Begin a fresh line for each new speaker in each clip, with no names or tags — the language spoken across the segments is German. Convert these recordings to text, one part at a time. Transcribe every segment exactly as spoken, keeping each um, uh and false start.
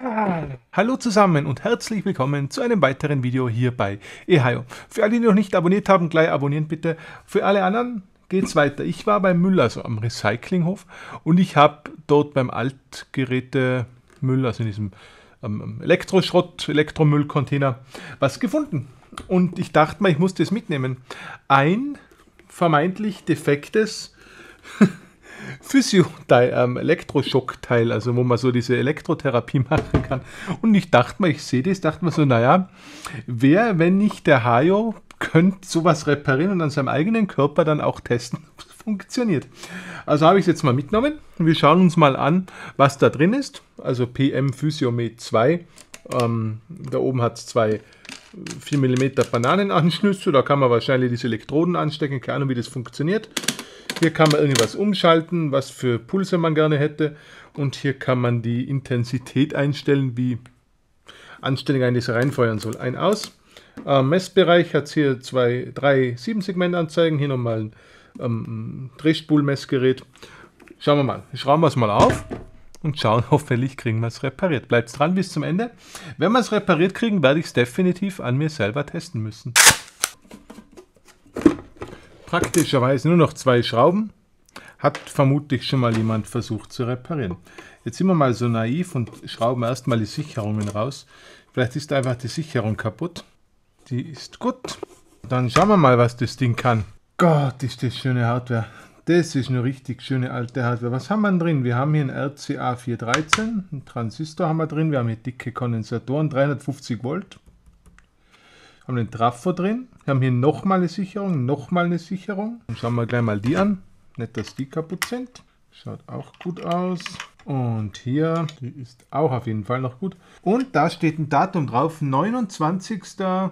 Hallo zusammen und herzlich willkommen zu einem weiteren Video hier bei eHayo. Für alle, die noch nicht abonniert haben, gleich abonnieren bitte. Für alle anderen geht's weiter. Ich war beim Müll, also am Recyclinghof, und ich habe dort beim Altgerätemüll, also in diesem ähm, Elektroschrott, Elektromüllcontainer, was gefunden. Und ich dachte mal, ich muss das mitnehmen. Ein vermeintlich defektes Physio-Teil, ähm, Elektroschockteil, also wo man so diese Elektrotherapie machen kann. Und ich dachte mal, ich sehe das, dachte mir so, naja, wer, wenn nicht der Hayo, könnte sowas reparieren und an seinem eigenen Körper dann auch testen, ob es funktioniert. Also habe ich es jetzt mal mitgenommen. Wir schauen uns mal an, was da drin ist. Also P M Physiomed zwei. Ähm, da oben hat es zwei vier Millimeter Bananenanschlüsse. Da kann man wahrscheinlich diese Elektroden anstecken. Keine Ahnung, wie das funktioniert. Hier kann man irgendwas umschalten, was für Pulse man gerne hätte. Und hier kann man die Intensität einstellen, wie anständig eigentlich reinfeuern soll. Ein aus. Am Messbereich hat es hier zwei, drei sieben Segmentanzeigen. Hier nochmal ein ähm, Drehspulmessgerät. Schauen wir mal. Schrauben wir es mal auf und schauen, hoffentlich kriegen wir es repariert. Bleibt dran bis zum Ende. Wenn wir es repariert kriegen, werde ich es definitiv an mir selber testen müssen. Praktischerweise nur noch zwei Schrauben. Hat vermutlich schon mal jemand versucht zu reparieren. Jetzt sind wir mal so naiv und schrauben erstmal die Sicherungen raus. Vielleicht ist einfach die Sicherung kaputt. Die ist gut. Dann schauen wir mal, was das Ding kann. Gott, ist das schöne Hardware. Das ist eine richtig schöne alte Hardware. Was haben wir denn drin? Wir haben hier einen R C A vier dreizehn, einen Transistor haben wir drin. Wir haben hier dicke Kondensatoren, dreihundertfünfzig Volt. Wir haben den Trafo drin. Wir haben hier nochmal eine Sicherung, nochmal eine Sicherung. Dann schauen wir gleich mal die an. Nicht, dass die kaputt sind. Schaut auch gut aus. Und hier, die ist auch auf jeden Fall noch gut. Und da steht ein Datum drauf, neunundzwanzigster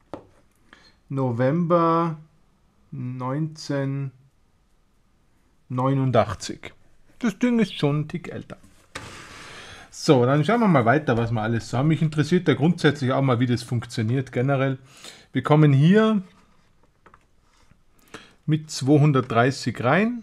November neunzehnhundertneunundachtzig. Das Ding ist schon ein Tick älter. So, dann schauen wir mal weiter, was wir alles so haben. Mich interessiert ja grundsätzlich auch mal, wie das funktioniert generell. Wir kommen hier mit zweihundertdreißig rein.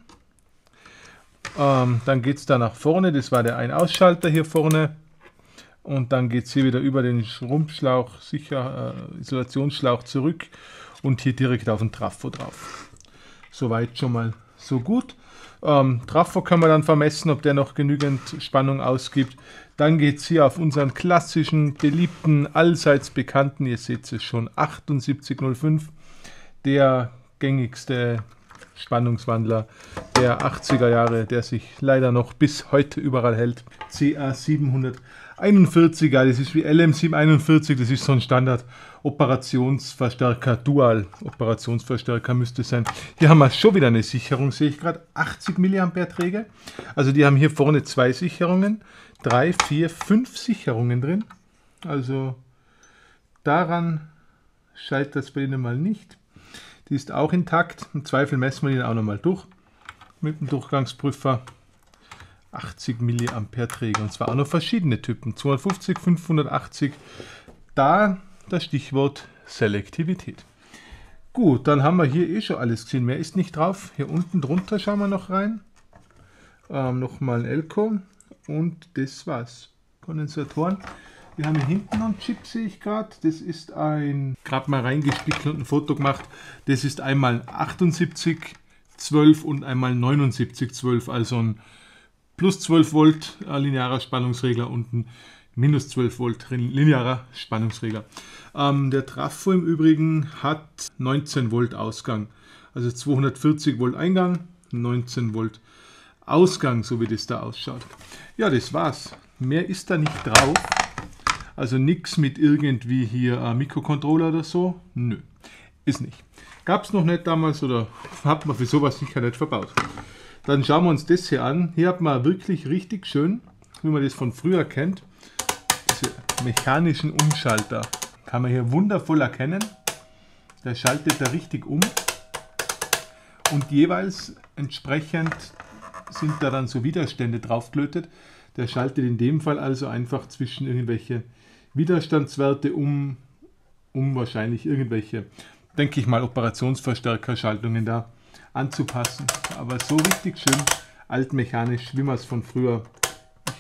Ähm, dann geht es da nach vorne. Das war der Ein-Ausschalter hier vorne. Und dann geht es hier wieder über den Schrumpfschlauch, sicher äh, Isolationsschlauch zurück und hier direkt auf den Trafo drauf. Soweit schon mal so gut. Ähm, Trafo können wir dann vermessen, ob der noch genügend Spannung ausgibt. Dann geht es hier auf unseren klassischen, beliebten, allseits bekannten, ihr seht es schon, achtundsiebzig null fünf, der gängigste Spannungswandler der achtziger Jahre, der sich leider noch bis heute überall hält. C A siebenhunderteinundvierzig, ja, das ist wie L M siebenhunderteinundvierzig, das ist so ein Standard Operationsverstärker, Dual-Operationsverstärker müsste sein. Hier haben wir schon wieder eine Sicherung, sehe ich gerade, achtzig Milliampere Träge. Also die haben hier vorne zwei Sicherungen, drei, vier, fünf Sicherungen drin. Also daran scheitert es bei Ihnen mal nicht. Die ist auch intakt. Im Zweifel messen wir den auch nochmal durch. Mit dem Durchgangsprüfer. achtzig Milliampere Träger. Und zwar auch noch verschiedene Typen. zweihundertfünfzig, fünfhundertachtzig. Da das Stichwort Selektivität. Gut, dann haben wir hier eh schon alles gesehen. Mehr ist nicht drauf. Hier unten drunter schauen wir noch rein. Ähm, Nochmal ein Elko. Und das war's. Kondensatoren. Wir haben hier hinten noch einen Chip, sehe ich gerade. Das ist ein, gerade mal reingespielt und ein Foto gemacht. Das ist einmal achtundsiebzig zwölf und einmal neunundsiebzig zwölf. Also ein plus zwölf Volt linearer Spannungsregler und ein minus zwölf Volt linearer Spannungsregler. Ähm, der Trafo im Übrigen hat neunzehn Volt Ausgang. Also zweihundertvierzig Volt Eingang, neunzehn Volt Ausgang, so wie das da ausschaut. Ja, das war's. Mehr ist da nicht drauf. Also nichts mit irgendwie hier äh, Mikrocontroller oder so. Nö, ist nicht. Gab es noch nicht damals oder hat man für sowas sicher nicht verbaut. Dann schauen wir uns das hier an. Hier hat man wirklich richtig schön, wie man das von früher kennt, diese mechanischen Umschalter. Kann man hier wundervoll erkennen. Der schaltet da richtig um. Und jeweils entsprechend sind da dann so Widerstände draufgelötet. Der schaltet in dem Fall also einfach zwischen irgendwelche Widerstandswerte um, um wahrscheinlich irgendwelche, denke ich mal, Operationsverstärkerschaltungen da anzupassen. Aber so richtig schön altmechanisch, wie man es von früher,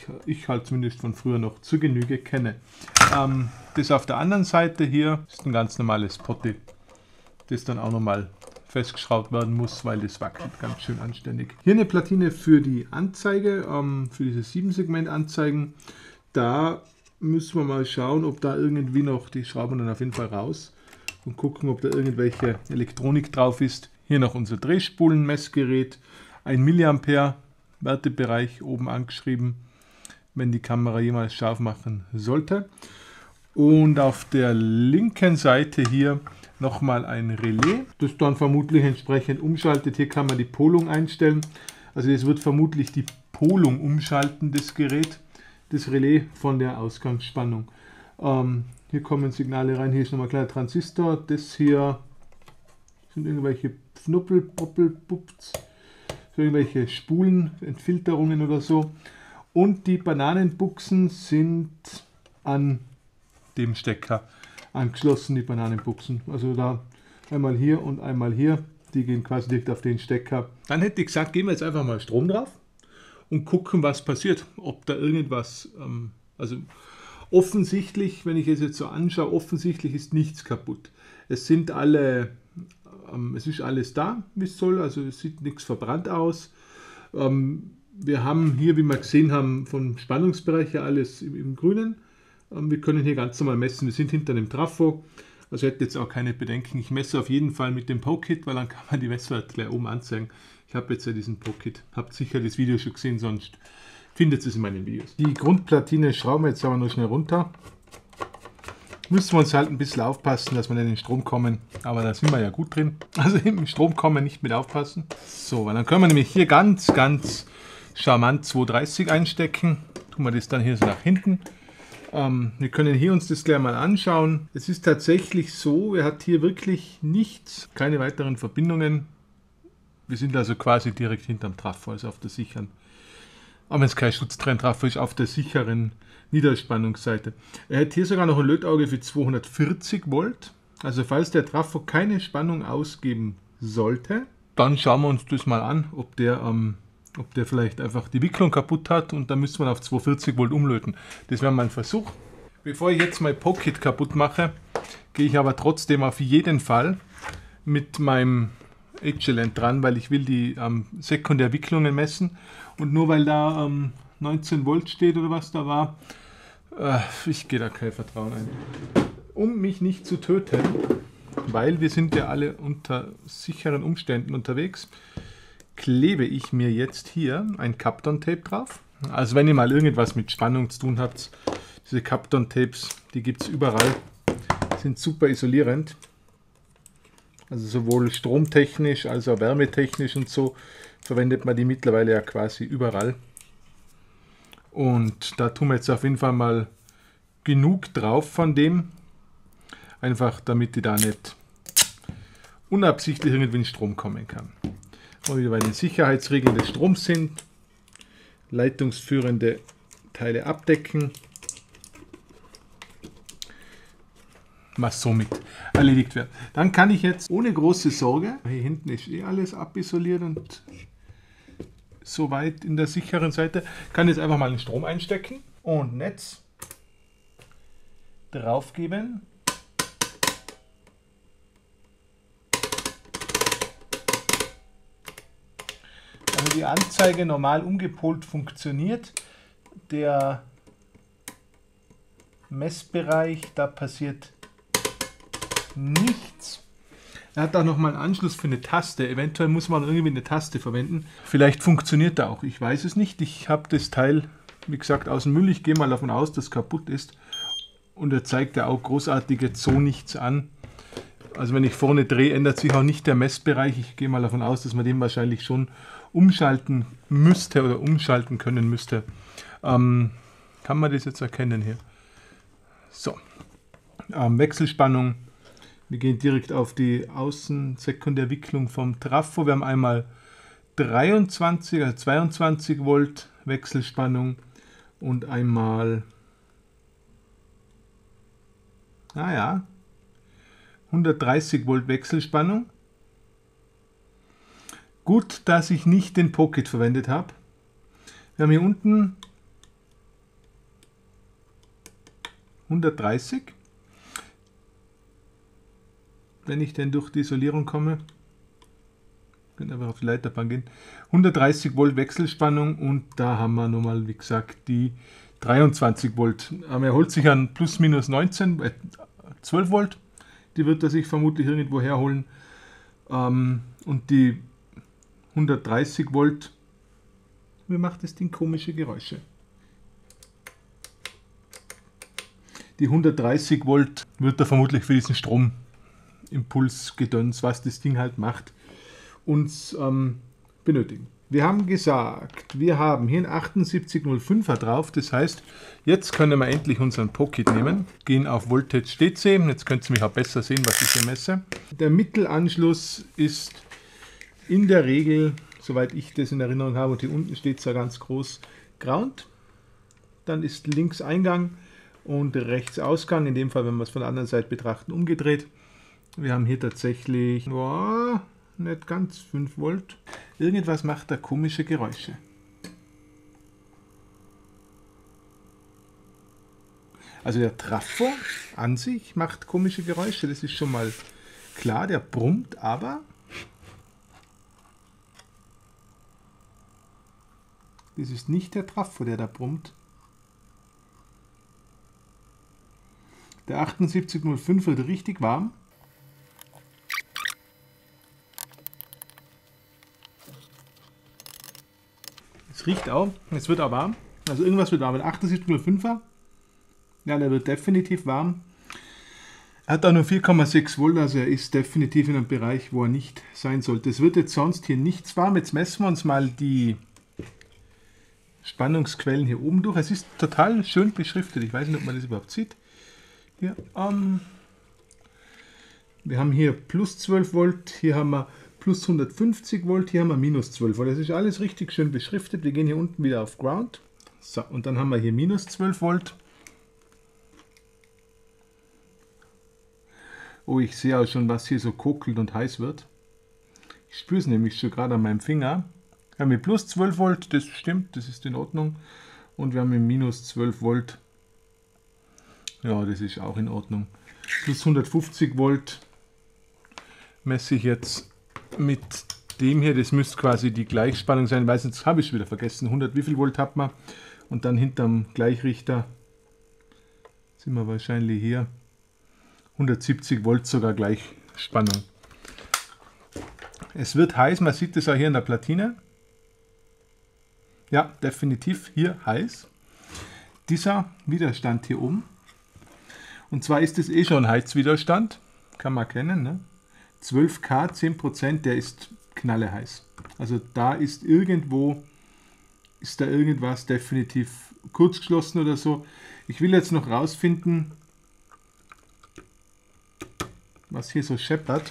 ich halt zumindest von früher noch zur Genüge kenne. Ähm, das auf der anderen Seite hier ist ein ganz normales Potti, das dann auch nochmal festgeschraubt werden muss, weil das wackelt ganz schön anständig. Hier eine Platine für die Anzeige, ähm, für diese sieben Segment Anzeigen. Da müssen wir mal schauen, ob da irgendwie noch, die schrauben dann auf jeden Fall raus und gucken, ob da irgendwelche Elektronik drauf ist. Hier noch unser Drehspulenmessgerät, ein Milliampere Wertebereich oben angeschrieben, wenn die Kamera jemals scharf machen sollte. Und auf der linken Seite hier nochmal ein Relais, das dann vermutlich entsprechend umschaltet. Hier kann man die Polung einstellen. Also das wird vermutlich die Polung umschalten, das Gerät, das Relais von der Ausgangsspannung. Ähm, hier kommen Signale rein, hier ist nochmal ein kleiner Transistor. Das hier sind irgendwelche Pfnuppel, Poppel, Pupps, irgendwelche Spulen, Entfilterungen oder so. Und die Bananenbuchsen sind an dem Stecker angeschlossen, die Bananenbuchsen. Also da einmal hier und einmal hier, die gehen quasi direkt auf den Stecker. Dann hätte ich gesagt, geben wir jetzt einfach mal Strom drauf und gucken, was passiert. Ob da irgendwas, ähm, also offensichtlich, wenn ich es jetzt so anschaue, offensichtlich ist nichts kaputt. Es sind alle, ähm, es ist alles da, wie es soll, also es sieht nichts verbrannt aus. Ähm, wir haben hier, wie wir gesehen haben, vom Spannungsbereich her alles im, im Grünen. Wir können hier ganz normal messen, wir sind hinter dem Trafo, also hätte jetzt auch keine Bedenken. Ich messe auf jeden Fall mit dem Pocket, weil dann kann man die Messwerte gleich oben anzeigen. Ich habe jetzt ja diesen Pocket, habt sicher das Video schon gesehen, sonst findet es in meinen Videos. Die Grundplatine schrauben wir jetzt aber nur schnell runter. Müssen wir uns halt ein bisschen aufpassen, dass wir in den Strom kommen, aber da sind wir ja gut drin. Also im Strom kommen, nicht mit aufpassen. So, weil dann können wir nämlich hier ganz, ganz charmant zweihundertdreißig einstecken. Tun wir das dann hier so nach hinten. Ähm, wir können hier uns das gleich mal anschauen. Es ist tatsächlich so, er hat hier wirklich nichts, keine weiteren Verbindungen. Wir sind also quasi direkt hinterm Trafo, also auf der sicheren. Aber wenn es kein Schutztrenntrafo ist, auf der sicheren Niederspannungsseite. Er hat hier sogar noch ein Lötauge für zweihundertvierzig Volt. Also falls der Trafo keine Spannung ausgeben sollte, dann schauen wir uns das mal an, ob der ähm, ob der vielleicht einfach die Wicklung kaputt hat und dann müssen wir auf zweihundertvierzig Volt umlöten. Das wäre mein Versuch. Bevor ich jetzt mein Pocket kaputt mache, gehe ich aber trotzdem auf jeden Fall mit meinem Agilent dran, weil ich will die ähm, Sekundärwicklungen messen. Und nur weil da ähm, neunzehn Volt steht oder was da war, äh, ich gehe da kein Vertrauen ein. Um mich nicht zu töten, weil wir sind ja alle unter sicheren Umständen unterwegs, klebe ich mir jetzt hier ein Kapton-Tape drauf. Also wenn ihr mal irgendwas mit Spannung zu tun habt, diese Kapton-Tapes, die gibt es überall, sind super isolierend. Also sowohl stromtechnisch als auch wärmetechnisch und so verwendet man die mittlerweile ja quasi überall. Und da tun wir jetzt auf jeden Fall mal genug drauf von dem, einfach damit die da nicht unabsichtlich irgendwie in Strom kommen kann. Und wieder bei den Sicherheitsregeln des Stroms sind, leitungsführende Teile abdecken, was somit erledigt wird. Dann kann ich jetzt ohne große Sorge, hier hinten ist eh alles abisoliert und soweit in der sicheren Seite, kann jetzt einfach mal den Strom einstecken und Netz draufgeben. Also die Anzeige normal umgepolt funktioniert. Der Messbereich, da passiert nichts. Er hat auch nochmal einen Anschluss für eine Taste. Eventuell muss man irgendwie eine Taste verwenden. Vielleicht funktioniert er auch. Ich weiß es nicht. Ich habe das Teil, wie gesagt, aus dem Müll. Ich gehe mal davon aus, dass es kaputt ist. Und er zeigt ja auch großartig jetzt so nichts an. Also wenn ich vorne drehe, ändert sich auch nicht der Messbereich. Ich gehe mal davon aus, dass man den wahrscheinlich schon umschalten müsste oder umschalten können müsste. Ähm, kann man das jetzt erkennen hier? So, ähm, Wechselspannung. Wir gehen direkt auf die Außensekundärwicklung vom Trafo. Wir haben einmal dreiundzwanzig, also zweiundzwanzig Volt Wechselspannung und einmal, naja, hundertdreißig Volt Wechselspannung. Gut, dass ich nicht den Pocket verwendet habe. Wir haben hier unten hundertdreißig. Wenn ich denn durch die Isolierung komme, könnte einfach auf die Leiterbahn gehen. hundertdreißig Volt Wechselspannung und da haben wir nochmal, wie gesagt, die dreiundzwanzig Volt. Aber er holt sich an plus minus neunzehn, äh, zwölf Volt. Die wird er sich vermutlich irgendwo herholen. Ähm, und die hundertdreißig Volt, wie macht das Ding komische Geräusche? Die hundertdreißig Volt wird er vermutlich für diesen Stromimpulsgedöns, was das Ding halt macht, uns ähm, benötigen. Wir haben gesagt, wir haben hier ein achtundsiebzig null fünfer drauf, das heißt, jetzt können wir endlich unseren Pocket nehmen, gehen auf Voltage D C, jetzt könnt ihr mich auch besser sehen, was ich hier messe. Der Mittelanschluss ist in der Regel, soweit ich das in Erinnerung habe, und hier unten steht es ja ganz groß, Ground. Dann ist links Eingang und rechts Ausgang, in dem Fall, wenn wir es von der anderen Seite betrachten, umgedreht. Wir haben hier tatsächlich, oh, nicht ganz fünf Volt. Irgendwas macht da komische Geräusche. Also der Trafo an sich macht komische Geräusche, das ist schon mal klar, der brummt, aber das ist nicht der Trafo, der da brummt. Der achtundsiebzig null fünf wird richtig warm. Es riecht auch, es wird auch warm. Also irgendwas wird warm. Der achtundsiebzig null fünfer, ja, der wird definitiv warm. Er hat auch nur vier Komma sechs Volt, also er ist definitiv in einem Bereich, wo er nicht sein sollte. Es wird jetzt sonst hier nichts warm. Jetzt messen wir uns mal die Spannungsquellen hier oben durch. Es ist total schön beschriftet. Ich weiß nicht, ob man das überhaupt sieht. Hier, ähm, wir haben hier plus zwölf Volt, hier haben wir plus hundertfünfzig Volt, hier haben wir minus zwölf Volt. Das ist alles richtig schön beschriftet. Wir gehen hier unten wieder auf Ground. So, und dann haben wir hier minus zwölf Volt. Oh, ich sehe auch schon, was hier so kokelt und heiß wird. Ich spüre es nämlich schon gerade an meinem Finger. Wir haben hier plus zwölf Volt, das stimmt, das ist in Ordnung. Und wir haben hier minus zwölf Volt. Ja, das ist auch in Ordnung. Plus hundertfünfzig Volt messe ich jetzt mit dem hier. Das müsste quasi die Gleichspannung sein, weil sonst habe ich es wieder vergessen. hundert, wie viel Volt hat man? Und dann hinterm Gleichrichter sind wir wahrscheinlich hier. hundertsiebzig Volt sogar Gleichspannung. Es wird heiß, man sieht es auch hier in der Platine. Ja, definitiv hier heiß. Dieser Widerstand hier oben. Und zwar ist es eh schon Heizwiderstand, kann man erkennen. Ne? zwölf K, zehn Prozent, der ist knalleheiß. Also da ist irgendwo, ist da irgendwas definitiv kurzgeschlossen oder so. Ich will jetzt noch rausfinden, was hier so scheppert.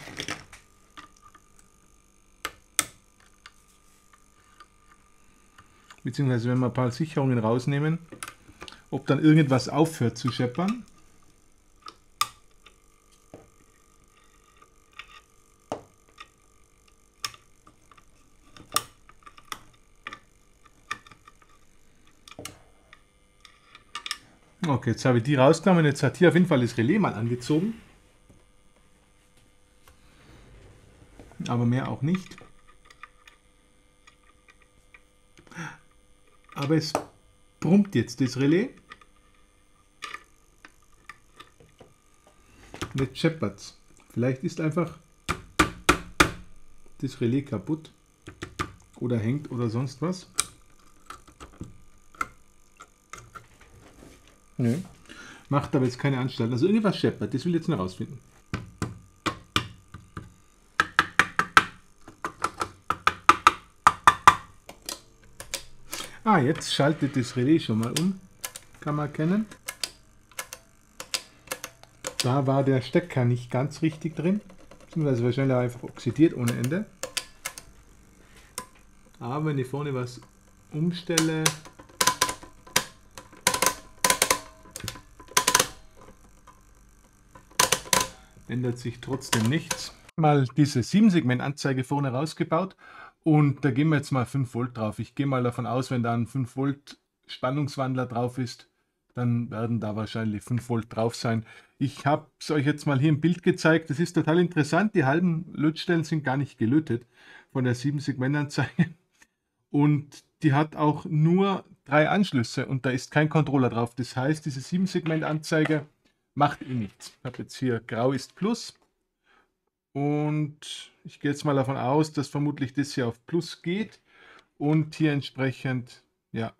Beziehungsweise wenn wir ein paar Sicherungen rausnehmen, ob dann irgendwas aufhört zu scheppern. Okay, jetzt habe ich die rausgenommen. Jetzt hat hier auf jeden Fall das Relais mal angezogen. Aber mehr auch nicht. Aber es brummt jetzt das Relais. Und jetzt scheppert es. Vielleicht ist einfach das Relais kaputt. Oder hängt oder sonst was. Nö. Macht aber jetzt keine Anstalt. Also irgendwas scheppert. Das will ich jetzt noch rausfinden. Ah, jetzt schaltet das Relais schon mal um. Kann man erkennen. Da war der Stecker nicht ganz richtig drin. Beziehungsweise wahrscheinlich einfach oxidiert ohne Ende. Aber wenn ich vorne was umstelle, ändert sich trotzdem nichts. Mal diese sieben Segment Anzeige vorne rausgebaut und da gehen wir jetzt mal fünf Volt drauf. Ich gehe mal davon aus, wenn da ein fünf Volt Spannungswandler drauf ist, dann werden da wahrscheinlich fünf Volt drauf sein. Ich habe es euch jetzt mal hier im Bild gezeigt. Das ist total interessant. Die halben Lötstellen sind gar nicht gelötet von der sieben Segment Anzeige. Und die hat auch nur drei Anschlüsse und da ist kein Controller drauf. Das heißt, diese sieben Segment Anzeige macht eh nichts. Ich habe jetzt hier grau ist Plus und ich gehe jetzt mal davon aus, dass vermutlich das hier auf Plus geht und hier entsprechend, ja,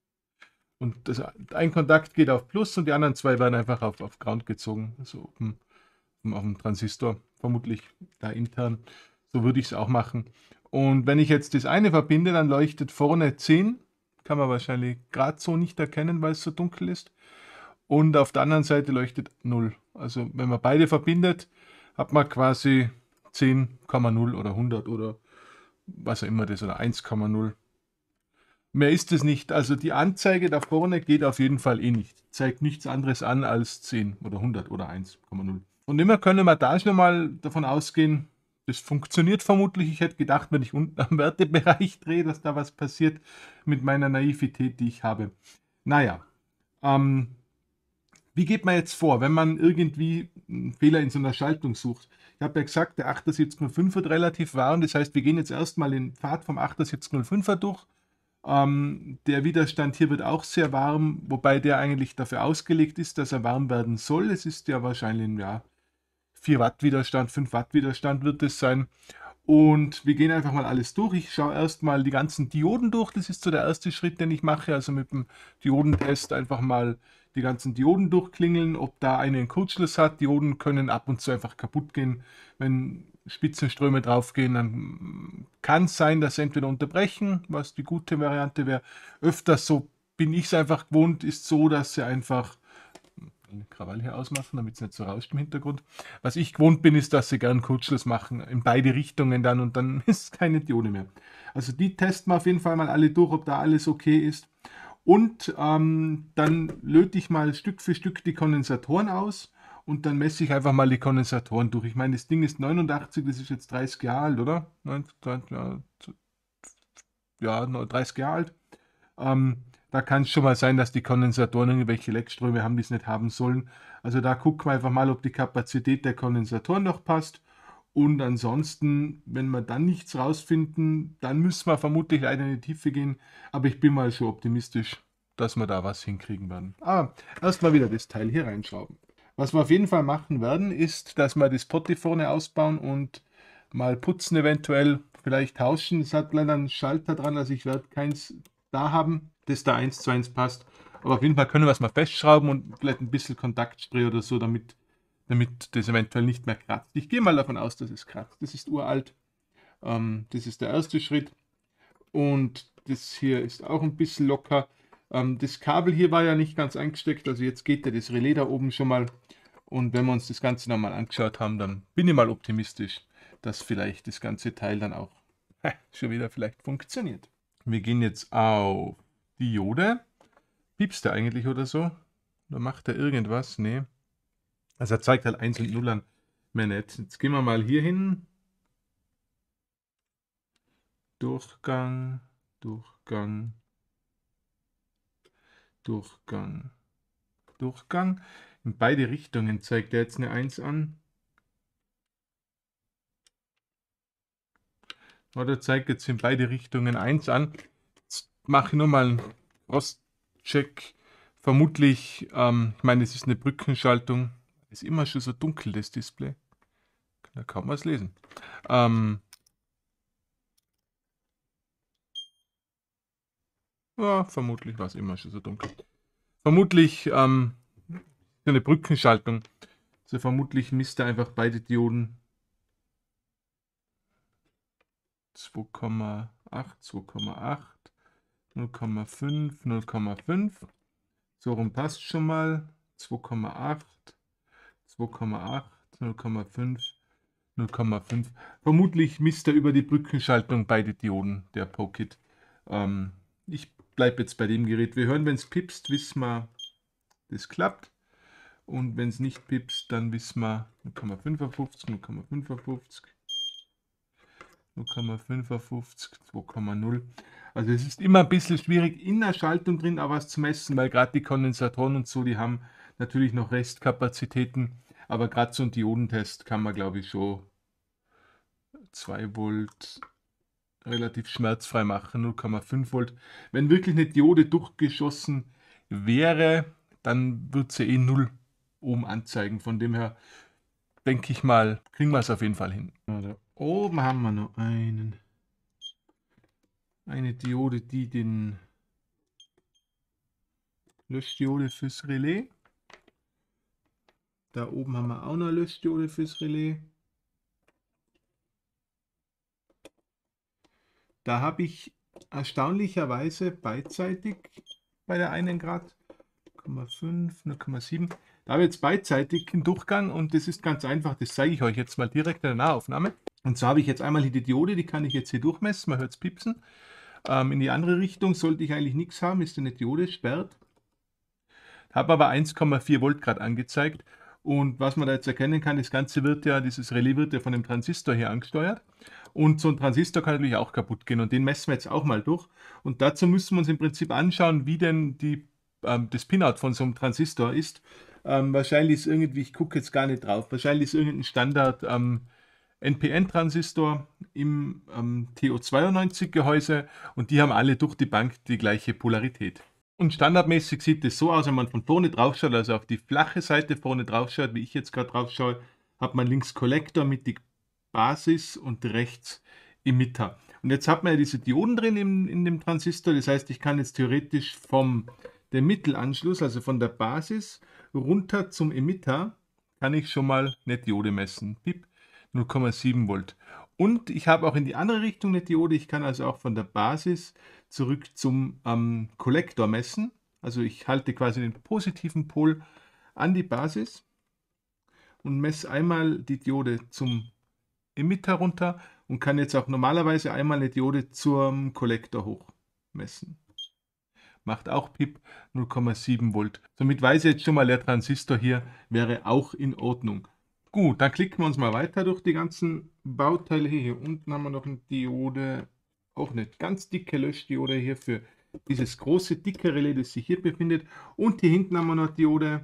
und das, ein Kontakt geht auf Plus und die anderen zwei werden einfach auf, auf Ground gezogen, also auf dem, auf dem Transistor, vermutlich da intern. So würde ich es auch machen. Und wenn ich jetzt das eine verbinde, dann leuchtet vorne zehn, kann man wahrscheinlich gerade so nicht erkennen, weil es so dunkel ist. Und auf der anderen Seite leuchtet null. Also wenn man beide verbindet, hat man quasi zehn Komma null oder hundert oder was auch immer das, oder eins Komma null. Mehr ist es nicht. Also die Anzeige da vorne geht auf jeden Fall eh nicht. Zeigt nichts anderes an als zehn oder hundert oder eins Komma null. Und immer können wir da schon mal davon ausgehen, das funktioniert vermutlich. Ich hätte gedacht, wenn ich unten am Wertebereich drehe, dass da was passiert mit meiner Naivität, die ich habe. Naja, ähm, wie geht man jetzt vor, wenn man irgendwie einen Fehler in so einer Schaltung sucht? Ich habe ja gesagt, der achtundsiebzig null fünf wird relativ warm. Das heißt, wir gehen jetzt erstmal den Pfad vom achtundsiebzig null fünfer durch. Ähm, der Widerstand hier wird auch sehr warm, wobei der eigentlich dafür ausgelegt ist, dass er warm werden soll. Es ist ja wahrscheinlich ein ja, vier Watt Widerstand, fünf Watt Widerstand wird es sein. Und wir gehen einfach mal alles durch. Ich schaue erstmal die ganzen Dioden durch. Das ist so der erste Schritt, den ich mache. Also mit dem Diodentest einfach mal die ganzen Dioden durchklingeln, ob da eine einen Kurzschluss hat. Dioden können ab und zu einfach kaputt gehen. Wenn Spitzenströme draufgehen, dann kann es sein, dass sie entweder unterbrechen, was die gute Variante wäre. Öfters, so bin ich es einfach gewohnt, ist so, dass sie einfach eine Krawall hier ausmachen, damit es nicht so rauscht im Hintergrund. Was ich gewohnt bin, ist, dass sie gern Kurzschluss machen, in beide Richtungen dann und dann ist keine Diode mehr. Also die testen wir auf jeden Fall mal alle durch, ob da alles okay ist. Und ähm, dann löte ich mal Stück für Stück die Kondensatoren aus und dann messe ich einfach mal die Kondensatoren durch. Ich meine, das Ding ist neunundachtzig, das ist jetzt dreißig Jahre alt, oder? Ja, dreißig Jahre alt. Ähm, da kann es schon mal sein, dass die Kondensatoren irgendwelche Leckströme haben, die es nicht haben sollen. Also da gucken wir einfach mal, ob die Kapazität der Kondensatoren noch passt. Und ansonsten, wenn wir dann nichts rausfinden, dann müssen wir vermutlich leider in die Tiefe gehen. Aber ich bin mal schon optimistisch, dass wir da was hinkriegen werden. Aber erstmal wieder das Teil hier reinschrauben. Was wir auf jeden Fall machen werden, ist, dass wir das Potty vorne ausbauen und mal putzen eventuell, vielleicht tauschen. Es hat leider einen Schalter dran, also ich werde keins da haben, das da eins zu eins passt. Aber auf jeden Fall können wir es mal festschrauben und vielleicht ein bisschen Kontaktspray oder so, damit, damit das eventuell nicht mehr kratzt. Ich gehe mal davon aus, dass es kratzt. Das ist uralt. Ähm, das ist der erste Schritt. Und das hier ist auch ein bisschen locker. Ähm, das Kabel hier war ja nicht ganz eingesteckt, also jetzt geht ja das Relais da oben schon mal. Und wenn wir uns das Ganze nochmal angeschaut haben, dann bin ich mal optimistisch, dass vielleicht das ganze Teil dann auch schon wieder vielleicht funktioniert. Wir gehen jetzt auf Diode. Piepst der eigentlich oder so? Oder macht er irgendwas? Nee. Also er zeigt halt eins und null an. Mehr nicht. Jetzt gehen wir mal hier hin. Durchgang, Durchgang, Durchgang, Durchgang. In beide Richtungen zeigt er jetzt eine eins an. Oder zeigt jetzt in beide Richtungen eins an. Jetzt mache ich nochmal einen Cross-Check. Vermutlich, ähm, ich meine, es ist eine Brückenschaltung. Ist immer schon so dunkel, das Display. Kann ja kaum was lesen. Ähm, ja, vermutlich war es immer schon so dunkel. Vermutlich ähm, eine Brückenschaltung. Also vermutlich misst er einfach beide Dioden. zwei Komma acht, zwei Komma acht, null Komma fünf, null Komma fünf. So rum passt schon mal. zwei Komma acht, zwei Komma acht, null Komma fünf, null Komma fünf. Vermutlich misst er über die Brückenschaltung beide Dioden, der PoKit. Ähm, ich bleibe jetzt bei dem Gerät. Wir hören, wenn es piepst, wissen wir, das klappt. Und wenn es nicht piepst, dann wissen wir null Komma fünfundfünfzig, null Komma fünfundfünfzig. null Komma fünfundfünfzig, zwei Komma null. Also es ist immer ein bisschen schwierig in der Schaltung drin auch was zu messen, weil gerade die Kondensatoren und so, die haben natürlich noch Restkapazitäten. Aber gerade so ein Diodentest kann man, glaube ich, schon zwei Volt relativ schmerzfrei machen, null Komma fünf Volt. Wenn wirklich eine Diode durchgeschossen wäre, dann wird sie eh null oben anzeigen. Von dem her denke ich mal, kriegen wir es auf jeden Fall hin. Ja, da oben haben wir noch einen, eine Diode, die den Löschdiode fürs Relais. Da oben haben wir auch noch eine Löschdiode fürs Relais. Da habe ich erstaunlicherweise beidseitig bei der einen Grad null Komma fünf, null Komma sieben. Da habe ich jetzt beidseitig einen Durchgang und das ist ganz einfach, das zeige ich euch jetzt mal direkt in der Nahaufnahme. Und so habe ich jetzt einmal hier die Diode, die kann ich jetzt hier durchmessen, man hört es piepsen. Ähm, in die andere Richtung sollte ich eigentlich nichts haben, ist eine Diode, sperrt. Habe aber eins Komma vier Volt gerade angezeigt. Und was man da jetzt erkennen kann, das Ganze wird ja, dieses Relais wird ja von dem Transistor hier angesteuert. Und so ein Transistor kann natürlich auch kaputt gehen und den messen wir jetzt auch mal durch. Und dazu müssen wir uns im Prinzip anschauen, wie denn die, ähm, das Pinout von so einem Transistor ist. Ähm, wahrscheinlich ist irgendwie, ich gucke jetzt gar nicht drauf, wahrscheinlich ist irgendein Standard ähm, N P N-Transistor im ähm, T O zweiundneunzig-Gehäuse und die haben alle durch die Bank die gleiche Polarität. Und standardmäßig sieht es so aus, wenn man von vorne drauf schaut, also auf die flache Seite vorne drauf schaut, wie ich jetzt gerade drauf schaue, hat man links Kollektor, mittig Basis und rechts Emitter. Und jetzt hat man ja diese Dioden drin in, in dem Transistor, das heißt, ich kann jetzt theoretisch vom dem Mittelanschluss, also von der Basis runter zum Emitter, kann ich schon mal eine Diode messen. Pip, null Komma sieben Volt. Und ich habe auch in die andere Richtung eine Diode, ich kann also auch von der Basis zurück zum ähm, Kollektor messen. Also ich halte quasi den positiven Pol an die Basis und messe einmal die Diode zum Emitter runter und kann jetzt auch normalerweise einmal eine Diode zum Kollektor hoch messen. Macht auch Pip, null Komma sieben Volt. Somit weiß ich jetzt schon mal, der Transistor hier wäre auch in Ordnung. Gut, dann klicken wir uns mal weiter durch die ganzen Bauteile hier. Hier unten haben wir noch eine Diode, auch eine ganz dicke Löschdiode hier für dieses große, dicke Relais, das sich hier befindet. Und hier hinten haben wir noch Diode.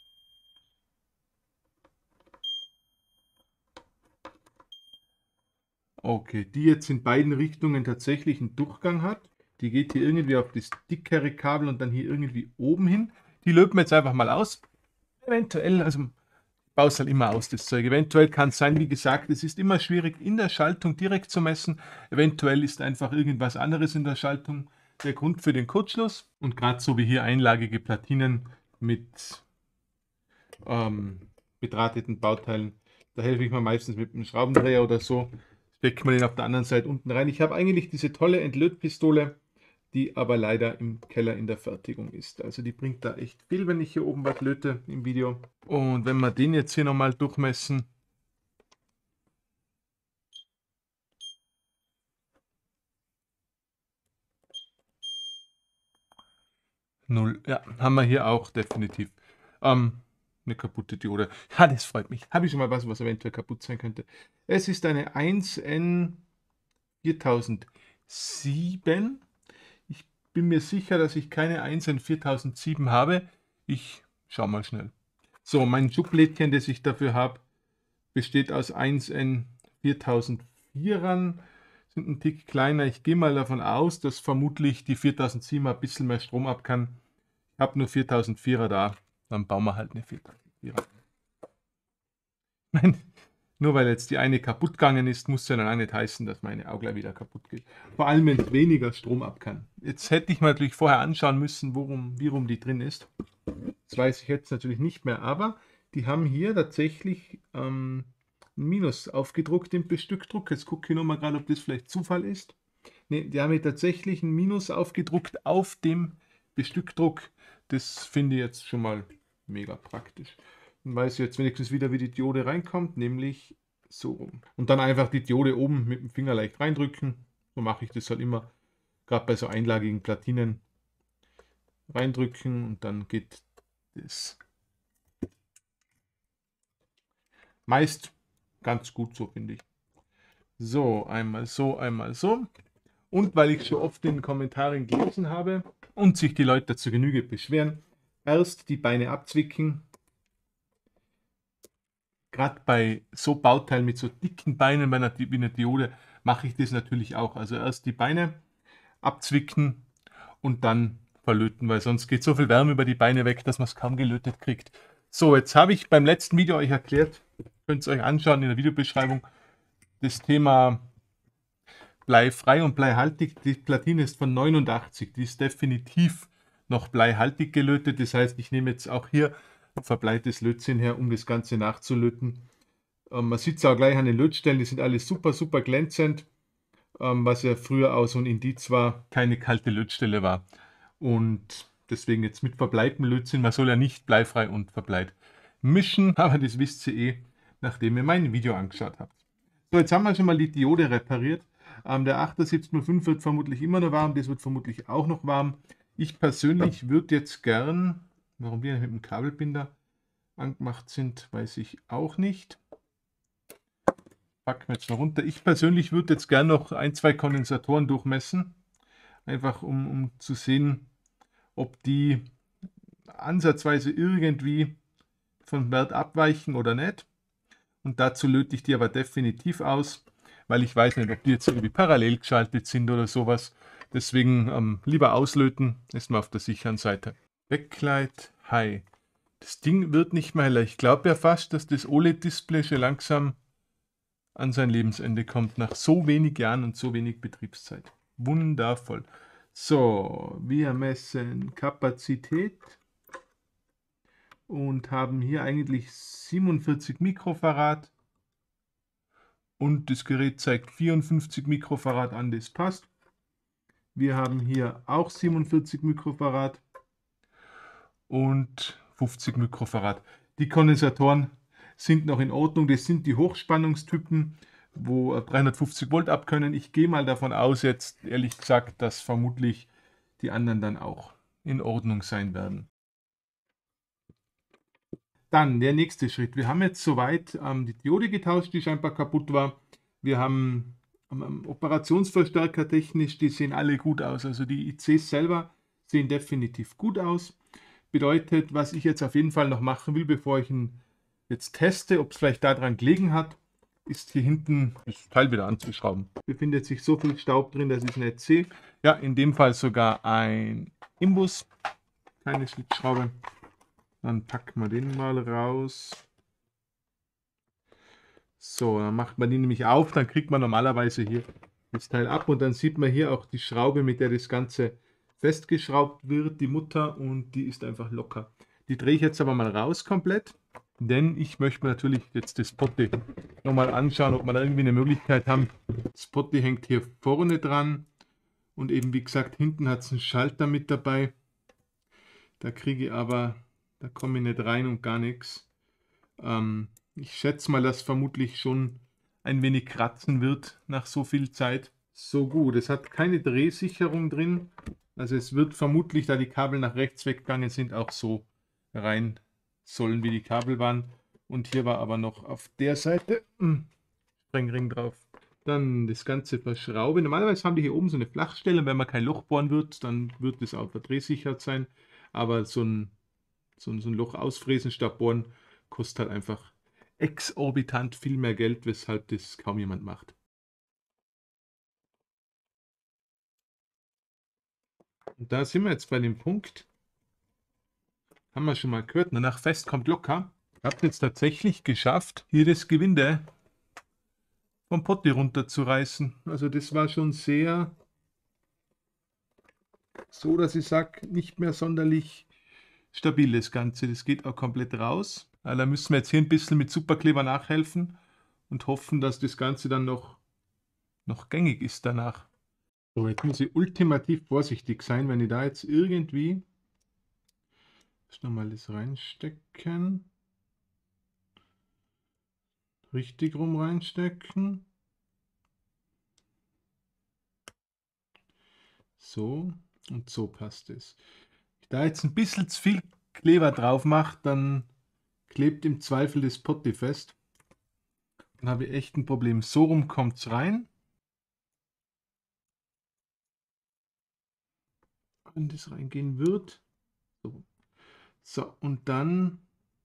Okay, die jetzt in beiden Richtungen tatsächlich einen Durchgang hat. Die geht hier irgendwie auf das dickere Kabel und dann hier irgendwie oben hin. Die löten wir jetzt einfach mal aus. Eventuell, also ich baue es halt immer aus, das Zeug. Eventuell kann es sein, wie gesagt, es ist immer schwierig in der Schaltung direkt zu messen. Eventuell ist einfach irgendwas anderes in der Schaltung der Grund für den Kurzschluss. Und gerade so wie hier einlagige Platinen mit ähm, bedrahteten Bauteilen, da helfe ich mir meistens mit einem Schraubendreher oder so. Steckt man den auf der anderen Seite unten rein. Ich habe eigentlich diese tolle Entlötpistole, die aber leider im Keller in der Fertigung ist. Also die bringt da echt viel, wenn ich hier oben was löte im Video. Und wenn wir den jetzt hier nochmal durchmessen, null, ja, haben wir hier auch definitiv ähm, eine kaputte Diode. Ja, das freut mich. Habe ich schon mal was, was eventuell kaputt sein könnte. Es ist eine eins N viertausendsieben. Ich bin mir sicher, dass ich keine eins N viertausendsieben habe. Ich schau mal schnell. So, mein Schublädchen, das ich dafür habe, besteht aus eins N viertausendvierern. Sind ein Tick kleiner. Ich gehe mal davon aus, dass vermutlich die viertausendsiebener ein bisschen mehr Strom ab kann. Ich habe nur viertausendvierer da. Dann bauen wir halt eine viertausendvierer. Nein, nur weil jetzt die eine kaputt gegangen ist, muss ja dann auch nicht heißen, dass meine auch gleich wieder kaputt geht. Vor allem, wenn es weniger Strom ab kann. Jetzt hätte ich mir natürlich vorher anschauen müssen, worum, wie rum die drin ist. Das weiß ich jetzt natürlich nicht mehr, aber die haben hier tatsächlich ähm, ein Minus aufgedruckt im Bestückdruck. Jetzt gucke ich nochmal gerade, ob das vielleicht Zufall ist. Ne, die haben hier tatsächlich ein Minus aufgedruckt auf dem Bestückdruck. Das finde ich jetzt schon mal mega praktisch. Dann weiß ich jetzt wenigstens wieder, wie die Diode reinkommt, nämlich so rum. Und dann einfach die Diode oben mit dem Finger leicht reindrücken. So mache ich das halt immer, gerade bei so einlagigen Platinen. Reindrücken und dann geht das meist ganz gut so, finde ich. So, einmal so, einmal so. Und weil ich schon oft in den Kommentaren gelesen habe und sich die Leute zur Genüge beschweren, erst die Beine abzwicken. Gerade bei so Bauteilen mit so dicken Beinen bei einer, wie einer Diode mache ich das natürlich auch. Also erst die Beine abzwicken und dann verlöten, weil sonst geht so viel Wärme über die Beine weg, dass man es kaum gelötet kriegt. So, jetzt habe ich beim letzten Video euch erklärt, könnt es euch anschauen in der Videobeschreibung, das Thema bleifrei und bleihaltig. Die Platine ist von neunundachtzig, die ist definitiv noch bleihaltig gelötet. Das heißt, ich nehme jetzt auch hier ein verbleites Lötzinn her, um das Ganze nachzulöten. Ähm, man sieht es auch gleich an den Lötstellen, die sind alle super, super glänzend, ähm, was ja früher auch so ein Indiz war, keine kalte Lötstelle war. Und deswegen jetzt mit verbleitem Lötzinn, man soll ja nicht bleifrei und verbleit mischen, aber das wisst ihr eh, nachdem ihr mein Video angeschaut habt. So, jetzt haben wir schon mal die Diode repariert. Ähm, der achtundsiebzig null fünf wird vermutlich immer noch warm, das wird vermutlich auch noch warm. Ich persönlich würde jetzt gern, warum die mit dem Kabelbinder angemacht sind, weiß ich auch nicht. Packen wir jetzt noch runter. Ich persönlich würde jetzt gern noch ein, zwei Kondensatoren durchmessen, einfach um, um zu sehen, ob die ansatzweise irgendwie vom Wert abweichen oder nicht. Und dazu löte ich die aber definitiv aus, weil ich weiß nicht, ob die jetzt irgendwie parallel geschaltet sind oder sowas. Deswegen ähm, lieber auslöten, ist man auf der sicheren Seite. Backlight High. Das Ding wird nicht mehr heller. Ich glaube ja fast, dass das O L E D-Display schon langsam an sein Lebensende kommt, nach so wenig Jahren und so wenig Betriebszeit. Wundervoll. So, wir messen Kapazität und haben hier eigentlich siebenundvierzig Mikrofarad und das Gerät zeigt vierundfünfzig Mikrofarad an, das passt. Wir haben hier auch siebenundvierzig Mikrofarad und fünfzig Mikrofarad. Die Kondensatoren sind noch in Ordnung, das sind die Hochspannungstypen, wo dreihundertfünfzig Volt ab können. Ich gehe mal davon aus, jetzt ehrlich gesagt, dass vermutlich die anderen dann auch in Ordnung sein werden. Dann der nächste Schritt. Wir haben jetzt soweit ähm, die Diode getauscht, die scheinbar kaputt war. Wir haben ähm, Operationsverstärker technisch, die sehen alle gut aus. Also die I Cs selber sehen definitiv gut aus. Bedeutet, was ich jetzt auf jeden Fall noch machen will, bevor ich ihn jetzt teste, ob es vielleicht daran gelegen hat, ist hier hinten das Teil wieder anzuschrauben. Befindet sich so viel Staub drin, dass ich es nicht sehe. Ja, in dem Fall sogar ein Imbus, keine Schlitzschraube. Dann packen wir den mal raus. So, dann macht man den nämlich auf, dann kriegt man normalerweise hier das Teil ab und dann sieht man hier auch die Schraube, mit der das Ganze festgeschraubt wird, die Mutter, und die ist einfach locker. Die drehe ich jetzt aber mal raus komplett, denn ich möchte mir natürlich jetzt das Potty nochmal anschauen, ob wir da irgendwie eine Möglichkeit haben. Das Potty hängt hier vorne dran und eben wie gesagt, hinten hat es einen Schalter mit dabei. Da kriege ich aber, da komme ich nicht rein und gar nichts. Ähm, ich schätze mal, dass vermutlich schon ein wenig kratzen wird nach so viel Zeit. So gut, es hat keine Drehsicherung drin. Also es wird vermutlich, da die Kabel nach rechts weggegangen sind, auch so rein sollen, wie die Kabel waren. Und hier war aber noch auf der Seite ein Sprengring drauf. Dann das Ganze verschrauben. Normalerweise haben die hier oben so eine Flachstelle. Wenn man kein Loch bohren wird, dann wird es auch drehsicher sein. Aber so ein, so ein, so ein Loch ausfräsen statt bohren kostet halt einfach exorbitant viel mehr Geld, weshalb das kaum jemand macht. Und da sind wir jetzt bei dem Punkt, haben wir schon mal gehört, danach fest kommt locker. Ich habe jetzt tatsächlich geschafft, hier das Gewinde vom Potty runterzureißen. Also das war schon sehr so, dass ich sage, nicht mehr sonderlich stabil das Ganze. Das geht auch komplett raus. Also da müssen wir jetzt hier ein bisschen mit Superkleber nachhelfen und hoffen, dass das Ganze dann noch, noch gängig ist danach. So, jetzt muss ich ultimativ vorsichtig sein, wenn ich da jetzt irgendwie nochmal das reinstecken. Richtig rum reinstecken. So und so passt es. Wenn ich da jetzt ein bisschen zu viel Kleber drauf mache, dann klebt im Zweifel das Potty fest. Dann habe ich echt ein Problem. So rum kommt es rein. Wenn das reingehen wird. So. So, und dann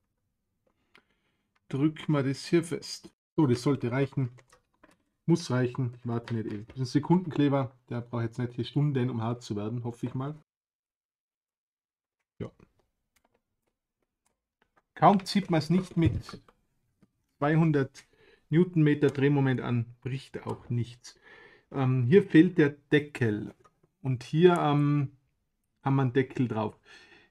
drücken wir das hier fest. So, das sollte reichen. Muss reichen. Ich warte nicht ewig. Das ist ein Sekundenkleber. Der braucht jetzt nicht hier Stunden, um hart zu werden, hoffe ich mal. Ja. Kaum zieht man es nicht mit zweihundert Newtonmeter Drehmoment an, bricht auch nichts. Ähm, hier fehlt der Deckel. Und hier ähm, haben wir einen Deckel drauf.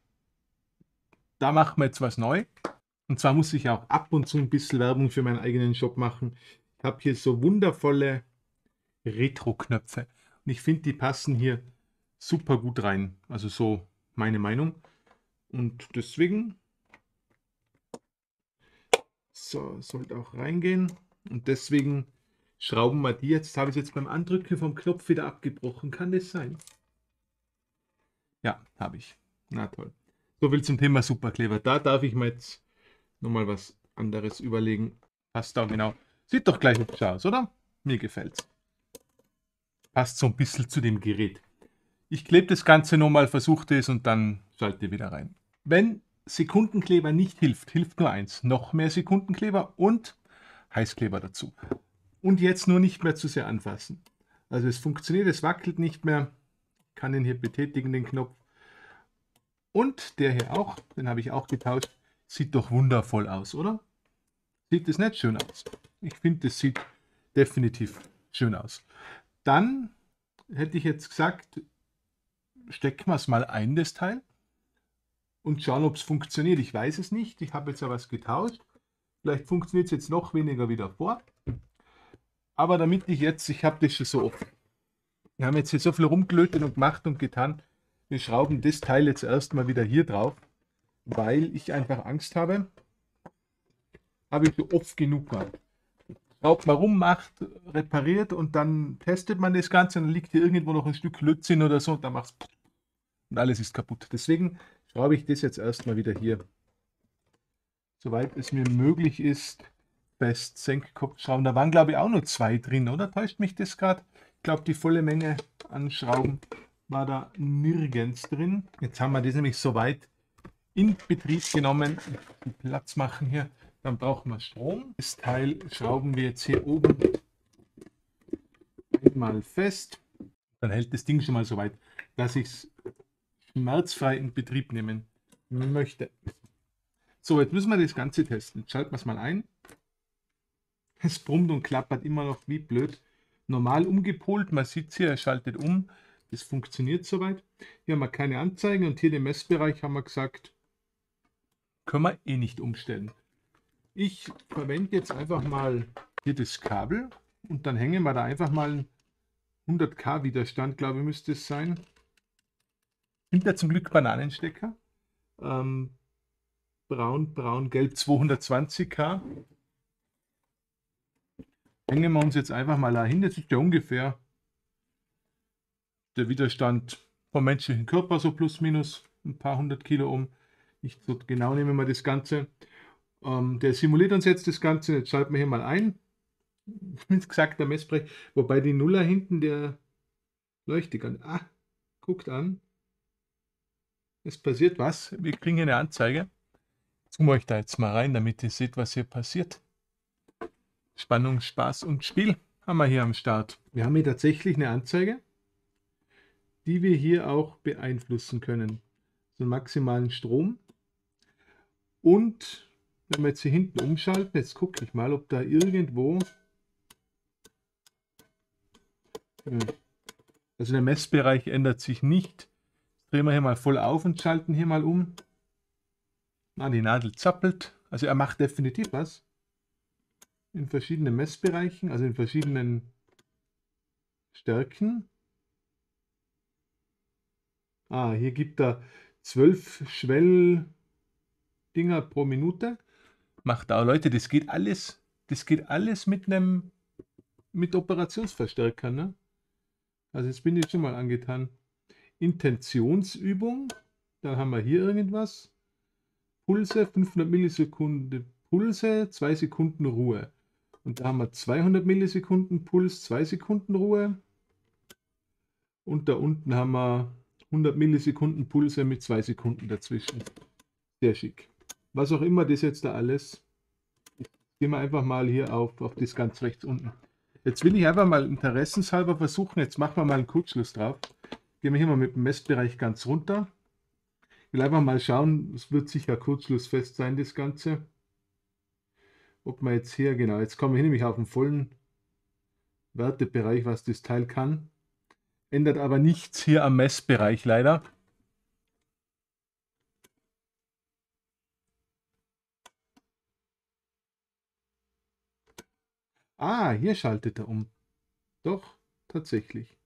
Da machen wir jetzt was neu. Und zwar muss ich auch ab und zu ein bisschen Werbung für meinen eigenen Shop machen. Ich habe hier so wundervolle Retro-Knöpfe. Und ich finde, die passen hier super gut rein. Also so meine Meinung. Und deswegen so, sollte auch reingehen. Und deswegen schrauben wir die jetzt. Habe ich jetzt beim Andrücken vom Knopf wieder abgebrochen. Kann das sein? Ja, habe ich. Na toll. So viel zum Thema Superkleber. Da darf ich mir jetzt nochmal was anderes überlegen. Passt da genau. Sieht doch gleich hübsch aus, oder? Mir gefällt's. Passt so ein bisschen zu dem Gerät. Ich klebe das Ganze nochmal, versuche es und dann schalte wieder rein. Wenn Sekundenkleber nicht hilft, hilft nur eins. Noch mehr Sekundenkleber und Heißkleber dazu. Und jetzt nur nicht mehr zu sehr anfassen. Also es funktioniert, es wackelt nicht mehr. Ich kann den hier betätigen, den Knopf. Und der hier auch, den habe ich auch getauscht. Sieht doch wundervoll aus, oder? Sieht es nicht schön aus? Ich finde, das sieht definitiv schön aus. Dann hätte ich jetzt gesagt, stecken wir es mal ein, das Teil. Und schauen, ob es funktioniert. Ich weiß es nicht. Ich habe jetzt ja was getauscht. Vielleicht funktioniert es jetzt noch weniger wie davor. Aber damit ich jetzt, ich habe das schon so oft. Wir haben jetzt hier so viel rumgelötet und gemacht und getan. Wir schrauben das Teil jetzt erstmal wieder hier drauf, weil ich einfach Angst habe. Habe ich so oft genug gemacht. Schraubt mal rum, macht, repariert und dann testet man das Ganze und dann liegt hier irgendwo noch ein Stück Lötzinn oder so und dann macht es und alles ist kaputt. Deswegen schraube ich das jetzt erstmal wieder hier, soweit es mir möglich ist, fest. Senkkopfschrauben. Da waren glaube ich auch nur zwei drin, oder? Täuscht mich das gerade? Ich glaube, die volle Menge an Schrauben war da nirgends drin. Jetzt haben wir das nämlich soweit in Betrieb genommen. Platz machen hier. Dann brauchen wir Strom. Das Teil schrauben wir jetzt hier oben einmal fest. Dann hält das Ding schon mal so weit, dass ich es schmerzfrei in Betrieb nehmen möchte. So, jetzt müssen wir das Ganze testen. Jetzt schalten wir es mal ein. Es brummt und klappert immer noch wie blöd. Normal umgepolt, man sieht es hier, er schaltet um. Das funktioniert soweit. Hier haben wir keine Anzeigen und hier den Messbereich haben wir gesagt, können wir eh nicht umstellen. Ich verwende jetzt einfach mal hier das Kabel und dann hängen wir da einfach mal hundert K Widerstand, glaube ich, müsste es sein. Hinter zum Glück Bananenstecker. Ähm, braun, braun, gelb zweihundertzwanzig K. Hängen wir uns jetzt einfach mal dahin. Das ist ja ungefähr der Widerstand vom menschlichen Körper, so plus minus ein paar hundert Kilo um. Nicht so genau nehmen wir das Ganze. Ähm, der simuliert uns jetzt das Ganze. Jetzt schalten wir hier mal ein. Wie gesagt, der Messbereich. Wobei die Nuller hinten, der leuchtet an. Ah, guckt an. Es passiert was. Wir kriegen hier eine Anzeige. Zoom euch da jetzt mal rein, damit ihr seht, was hier passiert. Spannung, Spaß und Spiel haben wir hier am Start. Wir haben hier tatsächlich eine Anzeige, die wir hier auch beeinflussen können. So einen maximalen Strom. Und wenn wir jetzt hier hinten umschalten, jetzt gucke ich mal, ob da irgendwo, also der Messbereich ändert sich nicht. Drehen wir hier mal voll auf und schalten hier mal um. Na, die Nadel zappelt. Also er macht definitiv was. In verschiedenen Messbereichen, also in verschiedenen Stärken. Ah, hier gibt er zwölf Schwelldinger pro Minute. Macht auch, Leute, das geht alles, das geht alles mit einem mit Operationsverstärker, ne? Also jetzt bin ich schon mal angetan. Intentionsübung, dann haben wir hier irgendwas. Pulse, fünfhundert Millisekunden Pulse, zwei Sekunden Ruhe. Und da haben wir zweihundert Millisekunden Puls, zwei Sekunden Ruhe. Und da unten haben wir hundert Millisekunden Pulse mit zwei Sekunden dazwischen. Sehr schick. Was auch immer das jetzt da alles. Gehen wir einfach mal hier auf, auf das ganz rechts unten. Jetzt will ich einfach mal interessenshalber versuchen, jetzt machen wir mal einen Kurzschluss drauf. Gehen wir hier mal mit dem Messbereich ganz runter. Ich will einfach mal schauen, es wird sicher kurzschlussfest sein, das Ganze. Ob man jetzt hier, genau, jetzt kommen wir hier nämlich auf den vollen Wertebereich, was das Teil kann. Ändert aber nichts hier am Messbereich leider. Ah, hier schaltet er um. Doch, tatsächlich.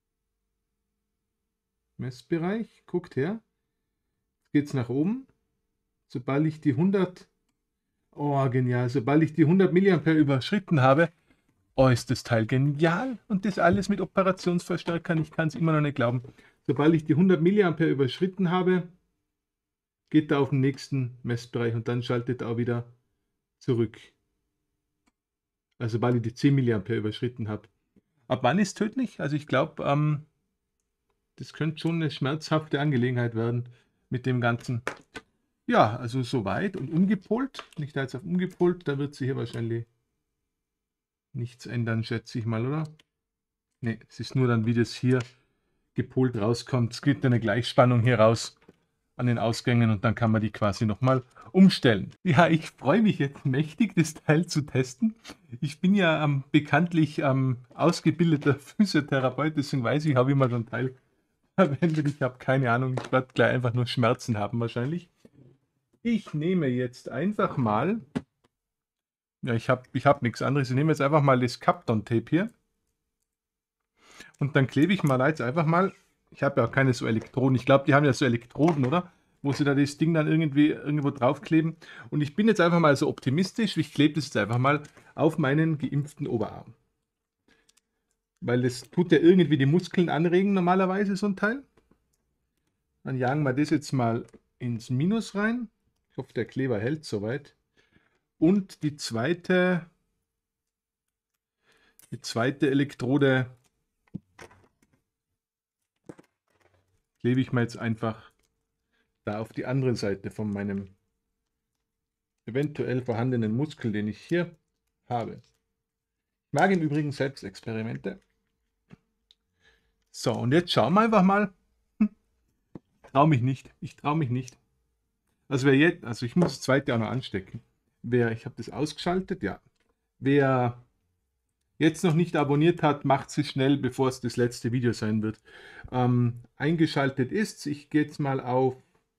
Messbereich, guckt her. Jetzt geht es nach oben. Sobald ich die hundert, oh genial, sobald ich die hundert Milliampere überschritten habe, oh ist das Teil genial. Und das alles mit Operationsverstärkern, ich kann es immer noch nicht glauben. Sobald ich die hundert Milliampere überschritten habe, geht er auf den nächsten Messbereich und dann schaltet er auch wieder zurück. Also sobald ich die zehn Milliampere überschritten habe. Ab wann ist tödlich? Also ich glaube, ähm, das könnte schon eine schmerzhafte Angelegenheit werden mit dem Ganzen. Ja, also soweit und umgepolt. Wenn ich da jetzt auf umgepolt, da wird sich hier wahrscheinlich nichts ändern, schätze ich mal, oder? Ne, es ist nur dann, wie das hier gepolt rauskommt. Es gibt eine Gleichspannung hier raus an den Ausgängen und dann kann man die quasi nochmal umstellen. Ja, ich freue mich jetzt mächtig, das Teil zu testen. Ich bin ja ähm, bekanntlich ähm, ausgebildeter Physiotherapeut, deswegen weiß ich, habe ich mal so ein Teil verwendet. Ich habe keine Ahnung, ich werde gleich einfach nur Schmerzen haben wahrscheinlich. Ich nehme jetzt einfach mal, ja, ich habe ich hab nichts anderes, ich nehme jetzt einfach mal das Kapton-Tape hier und dann klebe ich mal jetzt einfach mal, ich habe ja auch keine so Elektroden, ich glaube, die haben ja so Elektroden, oder? Wo sie da das Ding dann irgendwie irgendwo draufkleben. Und ich bin jetzt einfach mal so optimistisch, ich klebe das jetzt einfach mal auf meinen geimpften Oberarm. Weil das tut ja irgendwie die Muskeln anregen normalerweise, so ein Teil. Dann jagen wir das jetzt mal ins Minus rein. Ich hoffe, der Kleber hält soweit. Und die zweite, die zweite Elektrode klebe ich mal jetzt einfach da auf die andere Seite von meinem eventuell vorhandenen Muskel, den ich hier habe. Ich mag im Übrigen Selbstexperimente. So, und jetzt schauen wir einfach mal. Hm, traue mich nicht. Ich traue mich nicht. Also wer jetzt, also ich muss das zweite auch noch anstecken. Wer, ich habe das ausgeschaltet, ja. Wer jetzt noch nicht abonniert hat, macht es schnell, bevor es das letzte Video sein wird. Ähm, eingeschaltet ist, ich gehe jetzt mal auf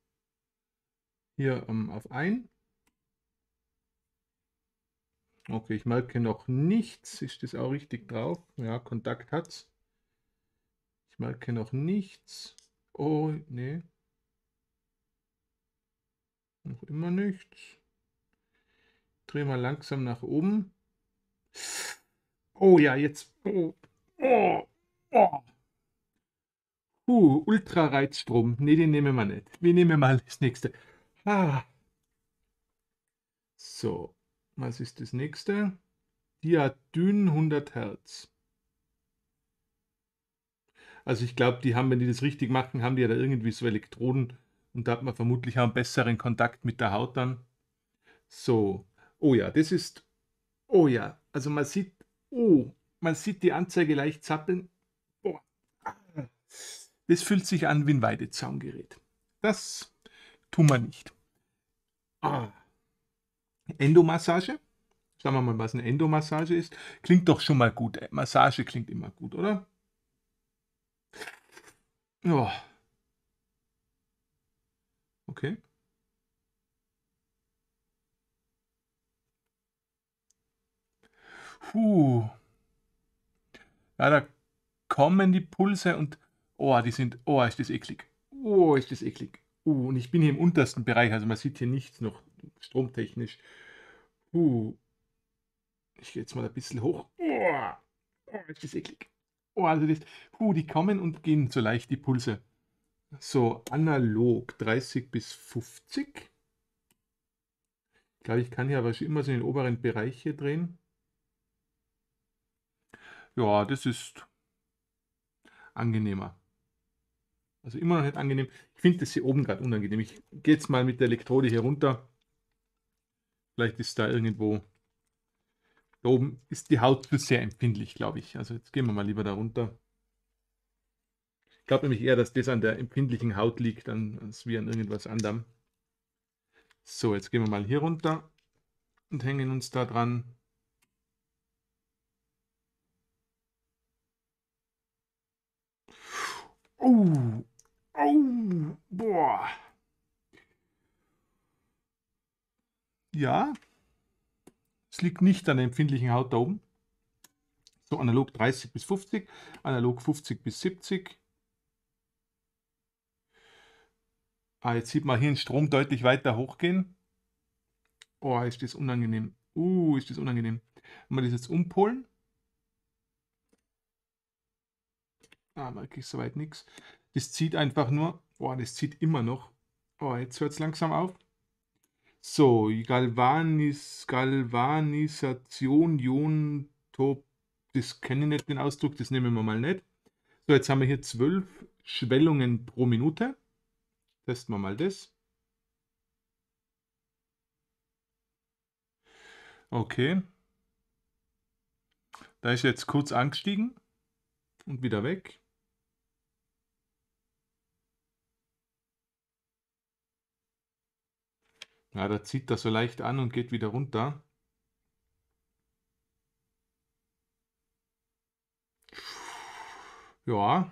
hier ähm, auf ein. Okay, ich merke noch nichts. Ist das auch richtig drauf? Ja, Kontakt hat's. Ich merke noch nichts. Oh, nee. Noch immer nichts. Dreh mal langsam nach oben. Oh ja, jetzt. Oh, oh, oh. Uh, Ultrareizstrom. Ne, den nehmen wir nicht. Wir nehmen mal das nächste. Ah. So, was ist das nächste? Diadyn hundert Hertz. Also ich glaube, die haben, wenn die das richtig machen, haben die ja da irgendwie so Elektroden und da hat man vermutlich auch einen besseren Kontakt mit der Haut dann. So, oh ja, das ist, oh ja, also man sieht, oh, man sieht die Anzeige leicht zappeln. Oh. Das fühlt sich an wie ein Weidezaungerät. Das tun wir nicht. Ah. Endomassage. Schauen wir mal, was eine Endomassage ist. Klingt doch schon mal gut. Massage klingt immer gut, oder? Oh. Okay. Puh. Ja, da kommen die Pulse und oh, die sind, oh, ist das eklig. Oh, ist das eklig. Uh, und ich bin hier im untersten Bereich, also man sieht hier nichts noch stromtechnisch. Uh, ich gehe jetzt mal ein bisschen hoch. Oh, oh, ist das eklig. Oh, also das, uh, die kommen und gehen so leicht, die Pulse. So, analog dreißig bis fünfzig. Ich glaube, ich kann hier aber schon immer so in den oberen Bereich hier drehen. Ja, das ist angenehmer. Also immer noch nicht angenehm. Ich finde das hier oben gerade unangenehm. Ich gehe jetzt mal mit der Elektrode hier runter. Vielleicht ist da irgendwo, da oben ist die Haut für sehr empfindlich, glaube ich. Also jetzt gehen wir mal lieber da runter. Ich glaube nämlich eher, dass das an der empfindlichen Haut liegt, als wie an irgendwas anderem. So, jetzt gehen wir mal hier runter und hängen uns da dran. Oh, oh, boah. Ja, es liegt nicht an der empfindlichen Haut da oben. So analog dreißig bis fünfzig, analog fünfzig bis siebzig. Ah, jetzt sieht man hier den Strom deutlich weiter hochgehen. Oh, ist das unangenehm. Uh, ist das unangenehm. Wenn wir das jetzt umpolen. Ah, merke ich soweit nichts. Das zieht einfach nur. Oh, das zieht immer noch. Oh, jetzt hört es langsam auf. So, Galvanis, Galvanisation, Iontop, das kenne ich nicht, den Ausdruck, das nehmen wir mal nicht. So, jetzt haben wir hier zwölf Schwellungen pro Minute. Testen wir mal das. Okay. Da ist jetzt kurz angestiegen und wieder weg. Ja, da zieht das so leicht an und geht wieder runter. Ja.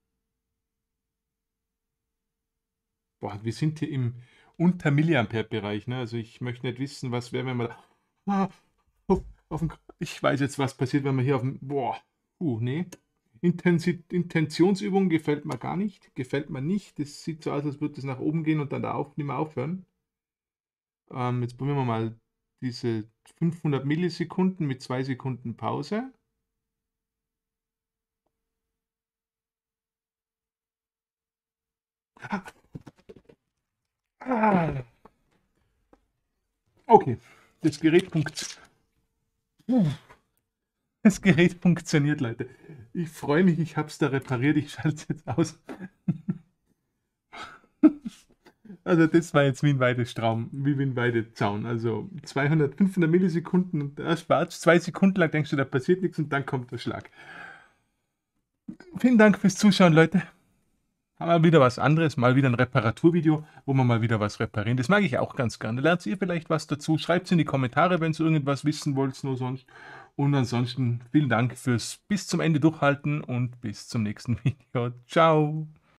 Boah, wir sind hier im Unter-Milliampere-Bereich. Ne? Also ich möchte nicht wissen, was wäre, wenn man da... Ah, auf, auf dem, ich weiß jetzt, was passiert, wenn man hier auf dem... Boah, uh, nee. Intensi Intentionsübung gefällt mir gar nicht. Gefällt mir nicht. Das sieht so aus, als würde es nach oben gehen und dann da auch nicht mehr aufhören. Ähm, jetzt probieren wir mal diese fünfhundert Millisekunden mit zwei Sekunden Pause. Ah. Okay, das Gerät funktioniert. Das Gerät funktioniert, Leute. Ich freue mich, ich habe es da repariert. Ich schalte es jetzt aus. Also das war jetzt wie ein Weidestraum, wie ein Weidezaun. Also zweihundert, fünfhundert Millisekunden und da spart zwei Sekunden lang, denkst du, da passiert nichts und dann kommt der Schlag. Vielen Dank fürs Zuschauen, Leute. Haben wir wieder was anderes, mal wieder ein Reparaturvideo, wo wir mal wieder was reparieren. Das mag ich auch ganz gerne. Lernt ihr vielleicht was dazu? Schreibt es in die Kommentare, wenn ihr irgendwas wissen wollt, nur sonst. Und ansonsten vielen Dank fürs bis zum Ende durchhalten und bis zum nächsten Video. Ciao!